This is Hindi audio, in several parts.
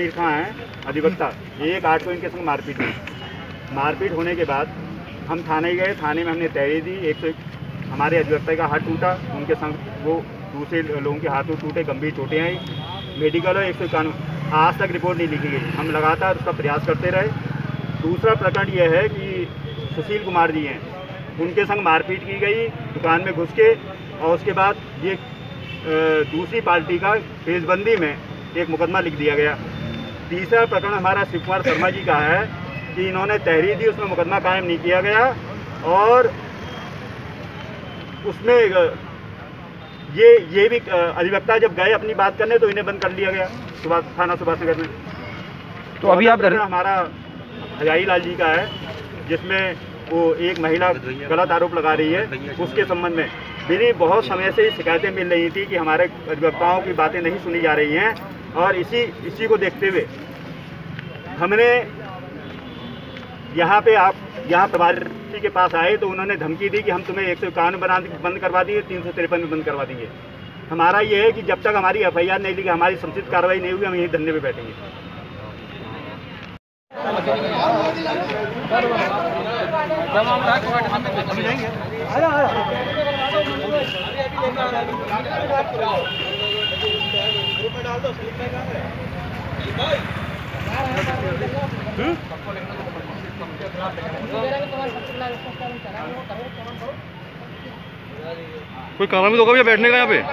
आमिर खान हैं अधिवक्ता, 1/8 को इनके संग मारपीट हुई। मारपीट होने के बाद हम थाने गए, थाने में हमने तहरीर दी। 101 हमारे अधिवक्ता का हाथ टूटा, उनके संग वो दूसरे लोगों के हाथों टूटे, गंभीर चोटें आई। मेडिकल और 191 आज तक रिपोर्ट नहीं लिखी गई। हम लगातार उसका प्रयास करते रहे। दूसरा प्रकरण यह है कि सुशील कुमार जी हैं, उनके संग मारपीट की गई दुकान में घुस के, और उसके बाद ये दूसरी पार्टी का पेशबंदी में एक मुकदमा लिख दिया गया। तीसरा प्रकरण हमारा शिव कुमार शर्मा जी का है कि इन्होंने तहरीर दी, उसमें मुकदमा कायम नहीं किया गया, और उसमें ये भी अधिवक्ता जब गए अपनी बात करने तो इन्हें बंद कर लिया गया थाना सुभाष नगर में। तो अभी आप हमारा हजारी लाल जी का है, जिसमें वो एक महिला गलत आरोप लगा रही है। उसके संबंध में मेरी बहुत समय से शिकायतें मिल रही थी कि हमारे अधिवक्ताओं की बातें नहीं सुनी जा रही हैं, और इसी को देखते हुए हमने यहाँ प्रभारी के पास आए तो उन्होंने धमकी दी कि हम तुम्हें 151 बंद करवा देंगे, 353 में बंद करवा देंगे। हमारा ये है कि जब तक हमारी FIR नहीं लिखी, हमारी समुचित कार्रवाई नहीं होगी, हम यहीं धरने पे बैठेंगे। कोई कारण भी होगा भैया बैठने का यहाँ पे?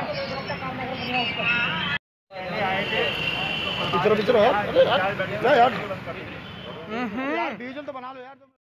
यार डीजल तो बना लो यार।